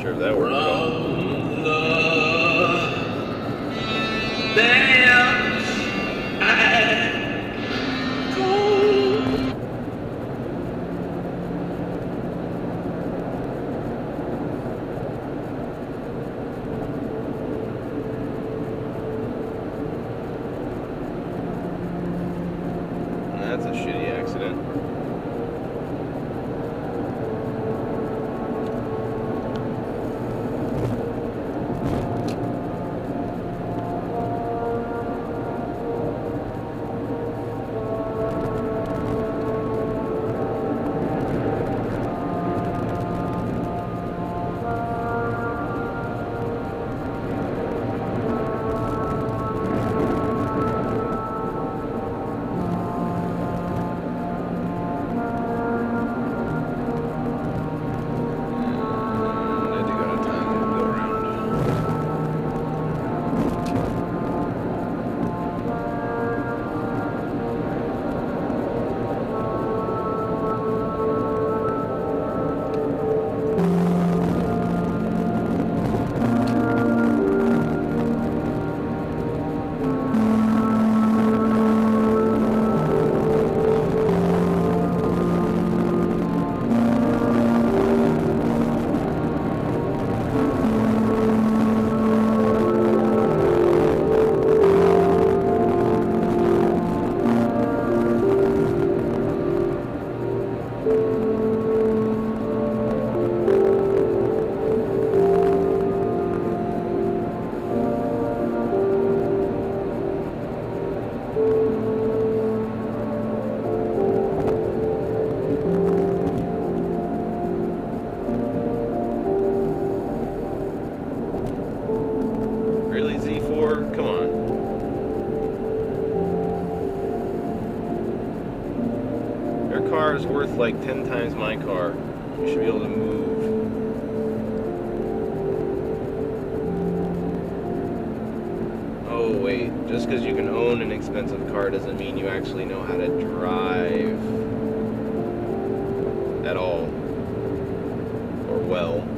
sure if that worked at all. From the depths I go. That's a shitty accident. Really, Z4? Come on. Your car is worth like 10 times my car. You should be able to move. Oh wait, just because you can own an expensive car doesn't mean you actually know how to drive at all. Or well.